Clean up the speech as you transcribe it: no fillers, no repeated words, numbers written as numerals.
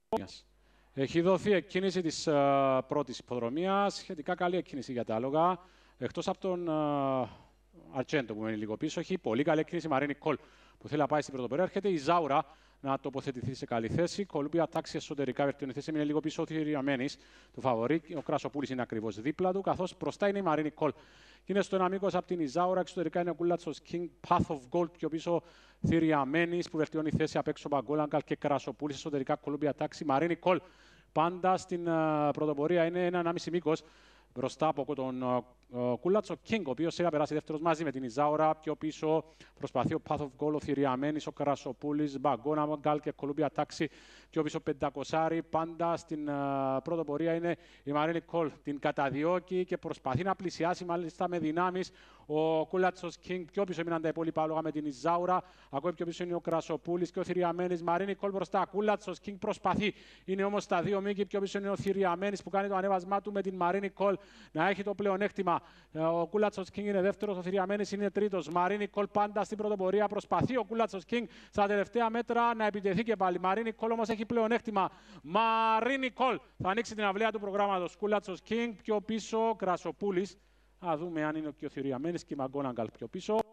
Έχει δοθεί εκκίνηση της πρώτης υποδρομίας, σχετικά καλή εκκίνηση για τα άλογα. Εκτός από τον Αρτσέντο που μένει λίγο πίσω, έχει πολύ καλή εκκίνηση η Μαρίνη Κολ που θέλει να πάει στην πρωτοπορία. Έρχεται η Ζάουρα να τοποθετηθεί σε καλή θέση. Κολούμπια τάξη εσωτερικά, βελτιώνει θέση, είναι λίγο πίσω ο Θηριαμένης του φαβορί. Ο Κρασοπούλης είναι ακριβώς δίπλα του, καθώς μπροστά είναι η Μαρίνη Κολ. Είναι στο ένα μήκος από την Ιζάουρα, εξωτερικά είναι ο Κούλατσος King, Path of Gold, πιο πίσω Θηριαμένης που βελτιώνει θέση απ' έξω Μπαγκόλαγκαλ και Κρασοπούλης, εσωτερικά Κολούμπια τάξη. Μαρίνη Κολ πάντα στην πρωτοπορία είναι 1,5 μήκος μπροστά από τον Κούλατσο King, ο οποίος θα περάσει δεύτερος μαζί με την Ιζάουρα. Πιο πίσω προσπαθεί ο Path of Gold, ο Θηριαμένης, ο Κρασοπούλης, Μπαγκόλαγκαλ και Κολούμπια τάξη. Πιο πίσω 500. Πάντα στην πρωτοπορία είναι η Μαρίνη Κολ. Την καταδιώκει και προσπαθεί να πλησιάσει μάλιστα με δυνάμεις ο Κούλατσος King. Πιο πίσω έμειναν τα υπόλοιπα άλογα με την Ιζάουρα. Ακόμη πιο πίσω είναι ο Κρασοπούλης και ο Θηριαμένης. Μαρίνη Κολ μπροστά. Κούλατσος King προσπαθεί. Είναι όμως στα δύο μήκη. Πιο πίσω είναι ο Θηριαμένης που κάνει το ανέβασμά του με την Μαρίνη Κολ να έχει το πλεονέκτημα. Ο Κούλατσος King είναι δεύτερος, ο Θηριαμένης είναι τρίτος. Μαρίνη Κολ πάντα στην πρωτοπορία. Προσπαθεί ο Κούλατσος King στα τελευταία μέτρα να επιτεθεί και πάλι. Μαρίνη Κολ όμως έχει πλεονέκτημα. Μαρίνη Κολ θα ανοίξει την αυλαία του προγράμματος. Κούλατσος King πιο πίσω, Κρασοπούλης. Α δούμε αν είναι και ο Θηριαμένης και η Μπαγκόλαγκαλ πιο πίσω.